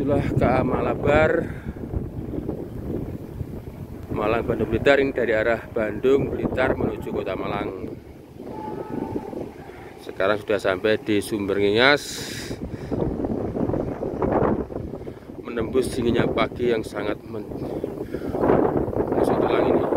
Itulah KA Malabar Malang Bandung Blitar, ini dari arah Bandung Blitar menuju Kota Malang. Sekarang sudah sampai di Sumberngingas, menembus dinginnya pagi yang sangat masuk tulang ini.